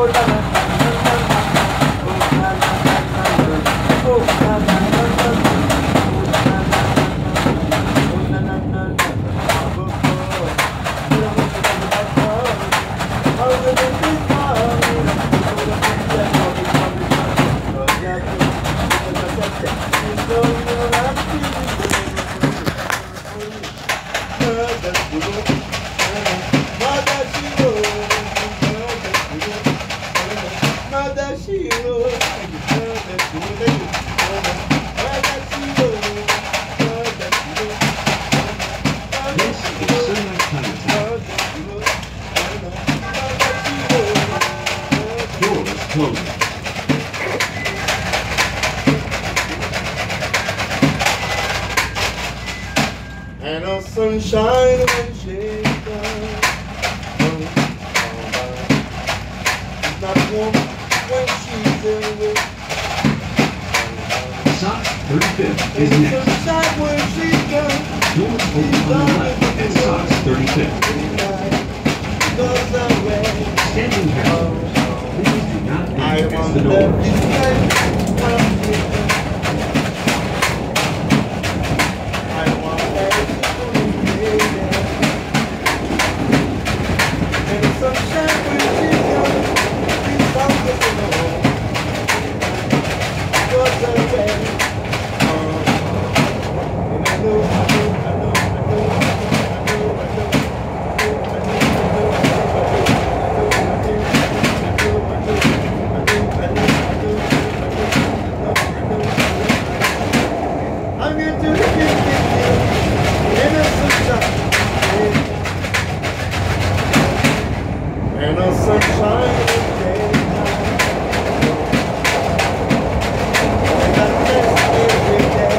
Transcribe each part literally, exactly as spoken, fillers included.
And the sunshine when she comes. It's not warm when she's away. Sox thirty-fifth is next. Sunshine when she comes. Doors open on the left at Sox thirty-fifth. Goes away. Standing passengers, please do not I lean against want the to door. be kind. I want and the sunshine in the daytime. And I miss every day.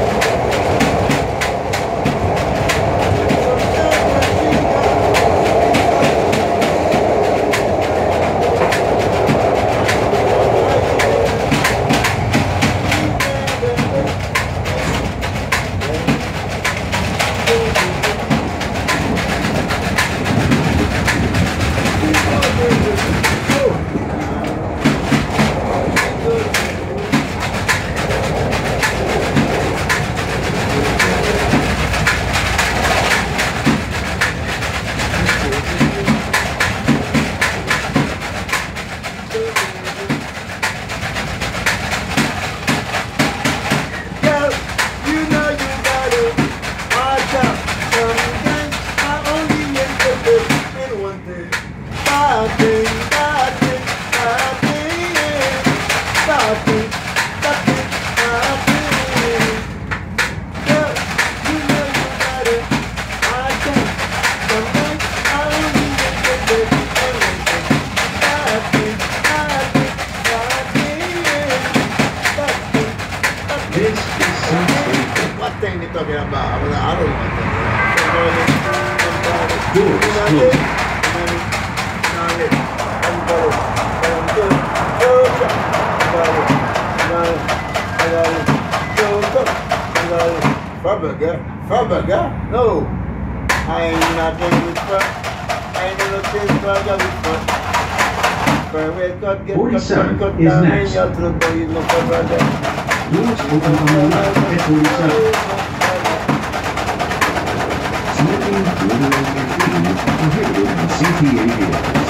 Sunshine when she thing they're talking about. I mean, I don't want that. Burger, burger? No, I ain't not going with fur. I ain't gonna taste burger with fur. Fur will cut, get forty-seven cut, cut is down, next. and you're to you look for burger. Doors open on the left at forty-seven. Smoking, littering, and eating is prohibited in C T A vehicles.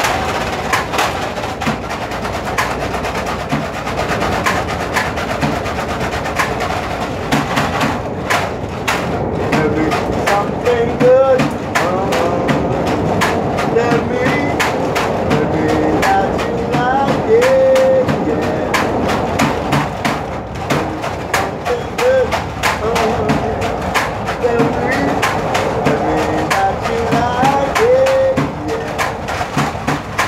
Something good. Oh, tell me, tell me that you like it, yeah. Something good. Oh, tell me, tell me that you like it, yeah.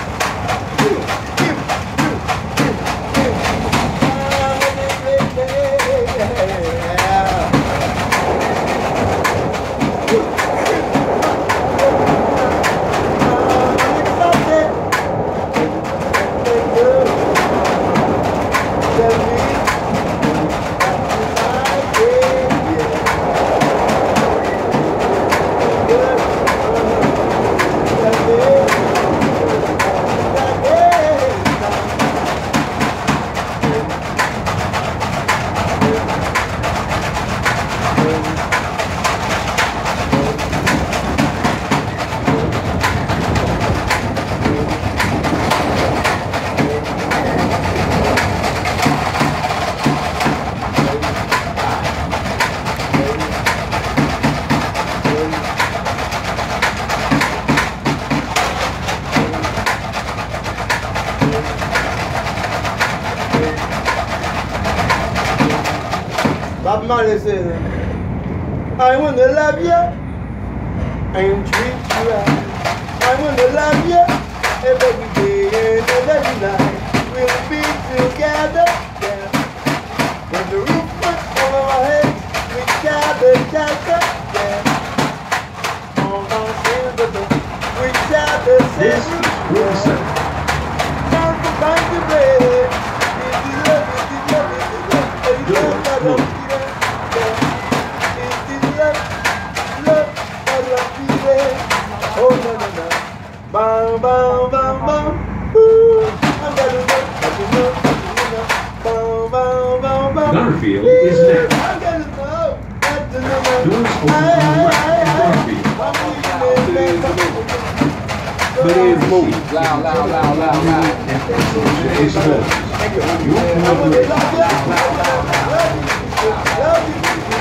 Bob Marley says, I wanna love you and treat you right. I wanna love you every day and every night. We'll be together, yeah. When the roof was over our heads, we gather, gather, yeah. On our sympathy, we gather, This is forty-seven. time to find the bread. Is it love, is it love, is it love? Is it love, love, love, yeah. Is it love, love, love, love, yeah. Oh, no, no, no. Bam, bam, bam, bam. Ooh, I'm gonna know, I can know, I can know. Bam, bam, bam, bam. Garfield is next. I'm gonna know, I can know. Doors open on the left for Garfield. Please move. Loud, loud, loud, loud, loud. Is closed. Your corner is loud, loud.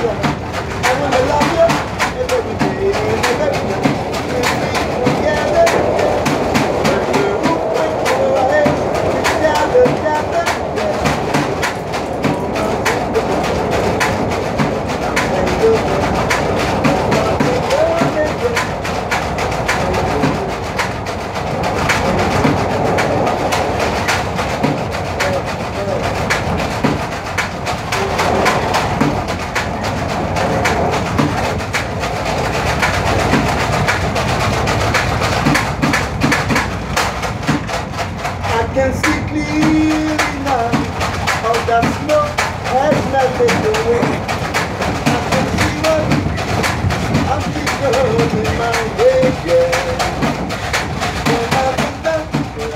I can see clearly now how the smoke has melted away. I can see what I'm still in my way, yeah. When I look down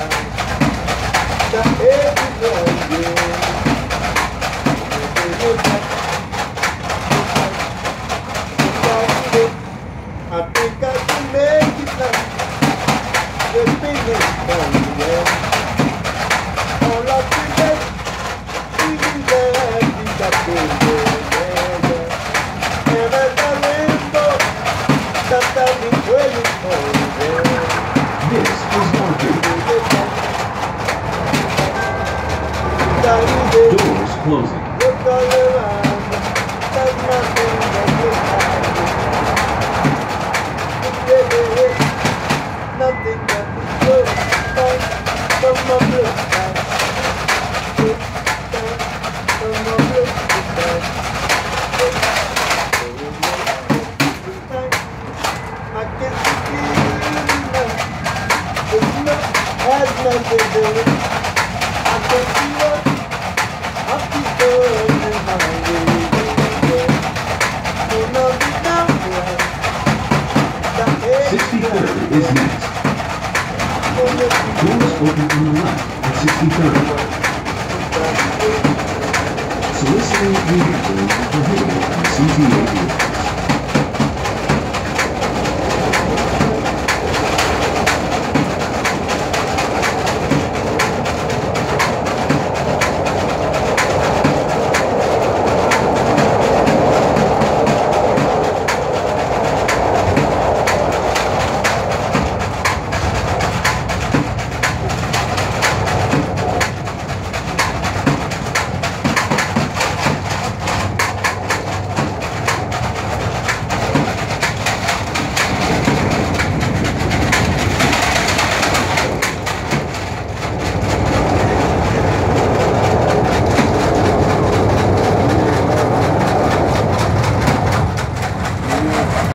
the air is on I think I can make it now. The thing is done, yeah. All of the day, even that is a good day, and as the rainbow, sometimes it's waiting for you. This is Garfield. Doors closing. Look all around, there's nothing that you hide. Nothing that is good, but from my blue side. From my blue side. I can see clearly now. The smoke has melted away. I can see what I'm people in my way. So now be down here. sixty-third is next. Doors open on the left at sixty-third. Soliciting and handling prohibited by C T A.